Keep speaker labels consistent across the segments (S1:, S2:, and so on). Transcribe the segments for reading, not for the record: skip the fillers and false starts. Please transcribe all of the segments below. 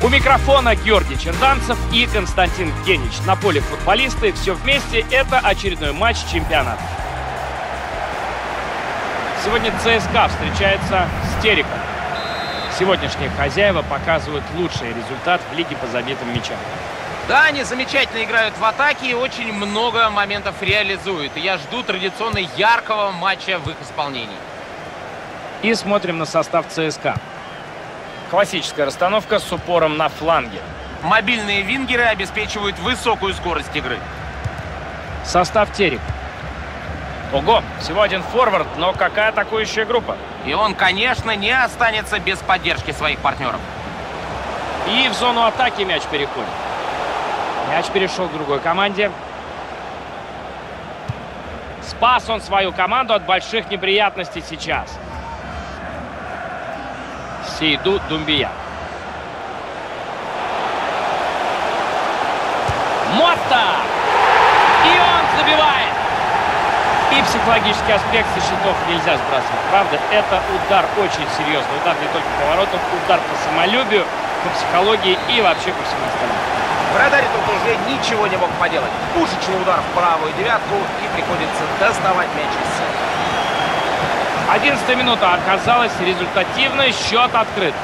S1: У микрофона Георгий Черданцев и Константин Генич. На поле футболисты. Все вместе. Это очередной матч чемпионата. Сегодня ЦСКА встречается с Тереком. Сегодняшние хозяева показывают лучший результат в лиге по забитым мячам.
S2: Да, они замечательно играют в атаке и очень много моментов реализуют. И я жду традиционно яркого матча в их исполнении.
S1: И смотрим на состав ЦСКА. Классическая расстановка с упором на фланге.
S2: Мобильные вингеры обеспечивают высокую скорость игры.
S1: Состав Терек. Ого, всего один форвард, но какая атакующая группа.
S2: И он, конечно, не останется без поддержки своих партнеров.
S1: И в зону атаки мяч переходит. Мяч перешел к другой команде. Спас он свою команду от больших неприятностей сейчас. Сейду Думбия. Мотта! И он забивает! И психологический аспект со счетов нельзя сбрасывать. Правда, это удар очень серьезный. Удар не только по воротам, удар по самолюбию, по психологии и вообще по всему остальному.
S2: Вратарь тут уже ничего не мог поделать. Пушечный удар в правую девятку, и приходится доставать мяч из центра.
S1: 11-я минута оказалась результативной, счет открыт.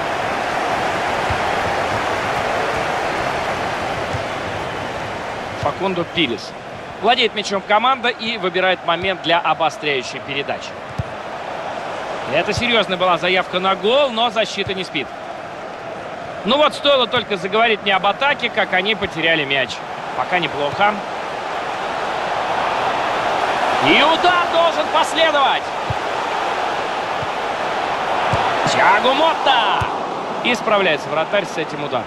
S1: Факундо Пилес. Владеет мячом команда и выбирает момент для обостряющей передачи. Это серьезная была заявка на гол, но защита не спит. Ну вот, стоило только заговорить не об атаке, как они потеряли мяч. Пока неплохо. И удар должен последовать. Тиаго Мотта! И справляется вратарь с этим ударом.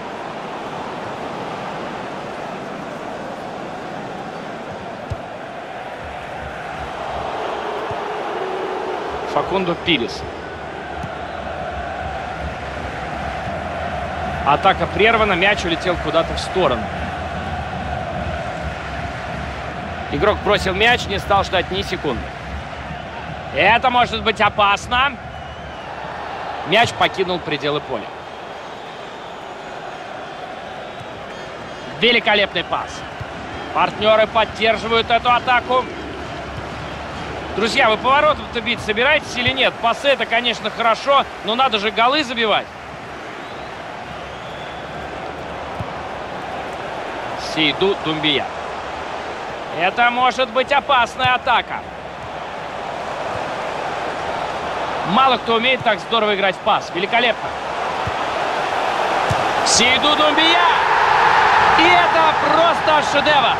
S1: Факундо Пилес. Атака прервана, мяч улетел куда-то в сторону. Игрок бросил мяч, не стал ждать ни секунды. Это может быть опасно. Мяч покинул пределы поля. Великолепный пас. Партнеры поддерживают эту атаку. Друзья, вы поворотом-то бить собираетесь или нет? Пасы — это, конечно, хорошо, но надо же голы забивать. Сейду Думбия. Это может быть опасная атака. Мало кто умеет так здорово играть в пас. Великолепно. Сейду Думбия. И это просто шедевр.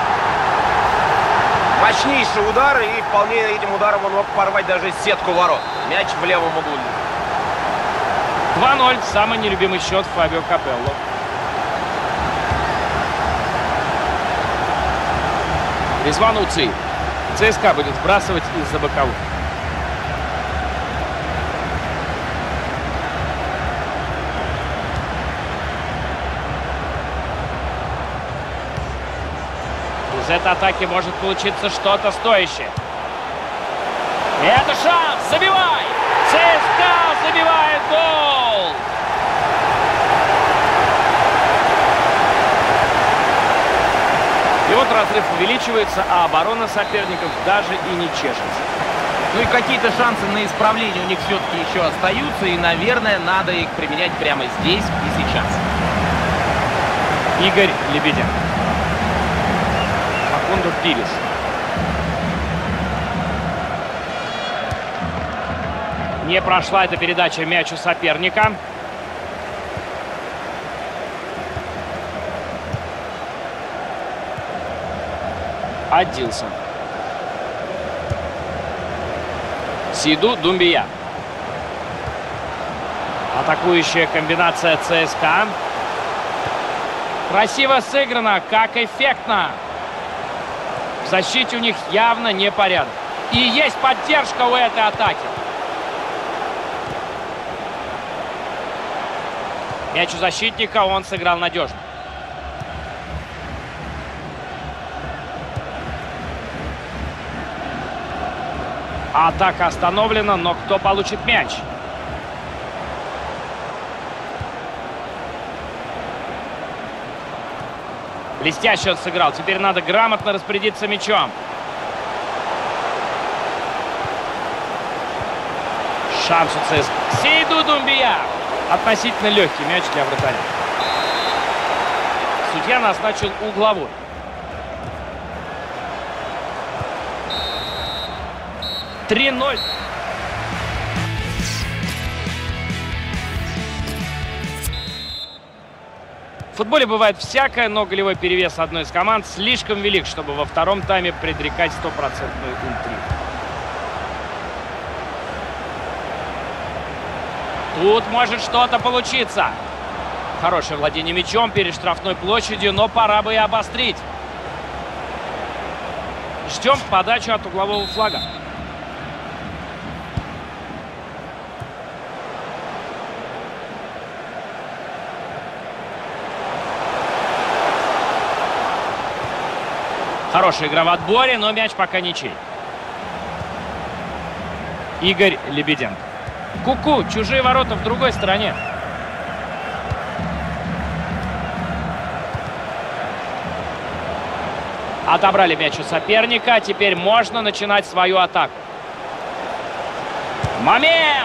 S2: Мощнейший удар, и вполне этим ударом он мог порвать даже сетку ворот. Мяч в левом углу.
S1: 2-0. Самый нелюбимый счет Фабио Капелло. Резван Уци. ЦСКА будет сбрасывать из-за боковых. Из этой атаки может получиться что-то стоящее. Это шанс! Забивай! ЦСКА забивает гол! И вот разрыв увеличивается, а оборона соперников даже и не чешется.
S2: Ну и какие-то шансы на исправление у них все-таки еще остаются, и, наверное, надо их применять прямо здесь и сейчас.
S1: Игорь Лебедяк. Факундо Пилес. Не прошла эта передача мячу соперника. Аддилсон. Сейду Думбия. Атакующая комбинация ЦСКА. Красиво сыграно, как эффектно. В защите у них явно непорядок. И есть поддержка у этой атаки. Мяч у защитника, он сыграл надежно. Атака остановлена, но кто получит мяч? Блестяще он сыграл. Теперь надо грамотно распорядиться мячом. Шанс у ЦСКА. Сейду Думбия. Относительно легкий мяч для вратаря. Судья назначил угловой. — 3-0. В футболе бывает всякое, но голевой перевес одной из команд слишком велик, чтобы во втором тайме предрекать стопроцентную интригу. Тут может что-то получиться. Хорошее владение мячом перед штрафной площадью, но пора бы и обострить. Ждем подачу от углового флага. Хорошая игра в отборе, но мяч пока ничей. Игорь Лебеденко. Ку-ку, чужие ворота в другой стороне. Отобрали мяч у соперника. Теперь можно начинать свою атаку. Момент!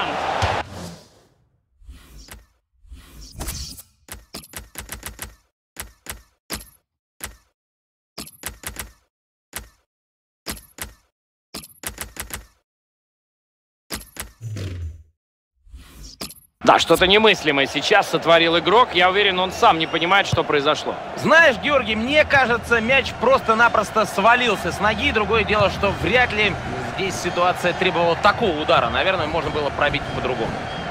S1: Да, что-то немыслимое сейчас сотворил игрок. Я уверен, он сам не понимает, что произошло.
S2: Знаешь, Георгий, мне кажется, мяч просто-напросто свалился с ноги. Другое дело, что вряд ли здесь ситуация требовала такого удара. Наверное, можно было пробить по-другому.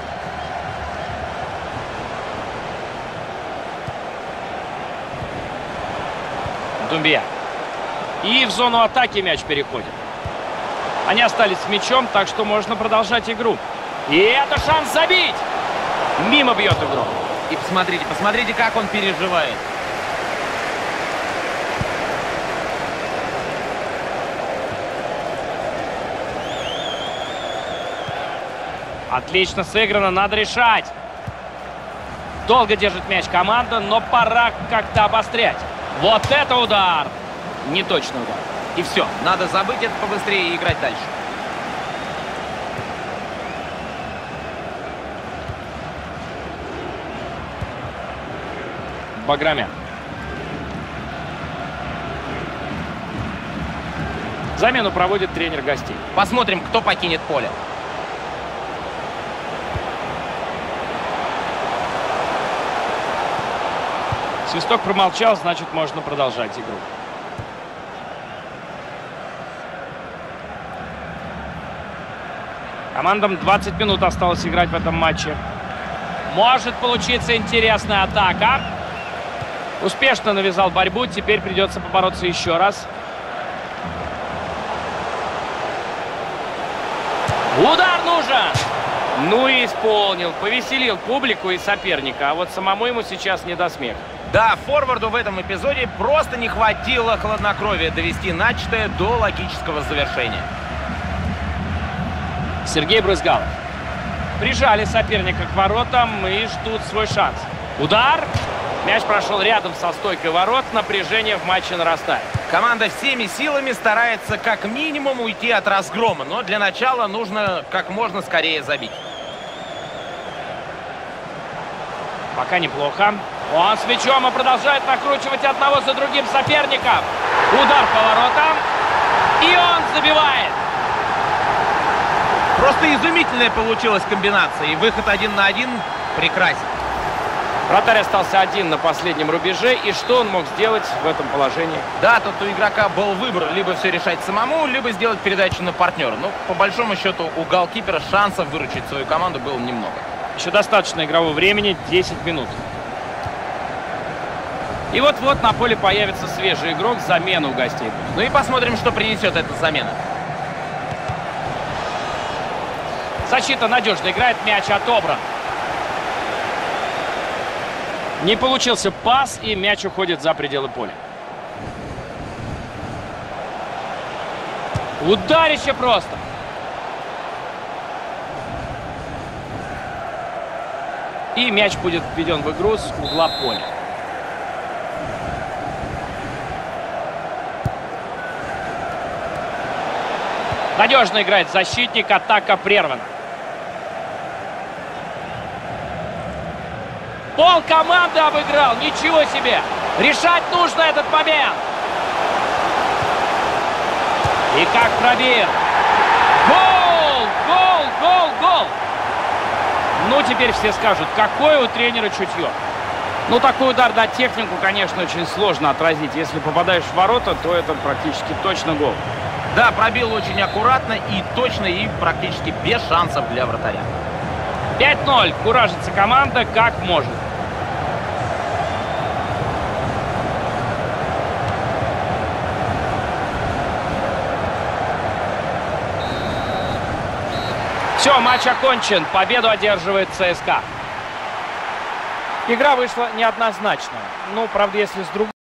S1: Думбия. И в зону атаки мяч переходит. Они остались с мячом, так что можно продолжать игру. И это шанс забить! Мимо бьет игрок.
S2: И посмотрите, как он переживает.
S1: Отлично сыграно, надо решать. Долго держит мяч команда, но пора как-то обострять. Вот это удар! Неточный удар.
S2: И все, надо забыть это побыстрее и играть дальше.
S1: Баграмян. Замену проводит тренер гостей.
S2: Посмотрим, кто покинет поле.
S1: Свисток промолчал, значит, можно продолжать игру. Командам 20 минут осталось играть в этом матче. Может получиться интересная атака. Успешно навязал борьбу, теперь придется побороться еще раз. Удар нужен! Ну и исполнил, повеселил публику и соперника, а вот самому ему сейчас не до смеха.
S2: Да, форварду в этом эпизоде просто не хватило хладнокровия довести начатое до логического завершения.
S1: Сергей Брызгалов. Прижали соперника к воротам и ждут свой шанс. Удар! Мяч прошел рядом со стойкой ворот. Напряжение в матче нарастает.
S2: Команда всеми силами старается как минимум уйти от разгрома, но для начала нужно как можно скорее забить.
S1: Пока неплохо. Он с мячом и продолжает накручивать одного за другим соперников. Удар по воротам. И он забивает.
S2: Просто изумительная получилась комбинация. И выход 1 на 1 прекрасен.
S1: Вратарь остался один на последнем рубеже. И что он мог сделать в этом положении?
S2: Да, тут у игрока был выбор. Либо все решать самому, либо сделать передачу на партнера. Но по большому счету у голкипера шансов выручить свою команду было немного.
S1: Еще достаточно игрового времени. 10 минут. И вот-вот на поле появится свежий игрок. Замена у гостей.
S2: Ну и посмотрим, что принесет эта замена.
S1: Защита надежно играет. Мяч отобран. Не получился пас, и мяч уходит за пределы поля. Ударище просто. И мяч будет введен в игру с угла поля. Надежно играет защитник, атака прервана. Пол команды обыграл, ничего себе! Решать нужно этот момент. И как пробил. Гол! Гол! Гол! Гол! Ну, теперь все скажут, какое у тренера чутье. Ну, такой удар на технику, конечно, очень сложно отразить. Если попадаешь в ворота, то это практически точно гол.
S2: Да, пробил очень аккуратно и точно, и практически без шансов для вратаря.
S1: 5-0. Куражится команда как может. Все, матч окончен. Победу одерживает ЦСКА. Игра вышла неоднозначная. Ну, правда, если с другой...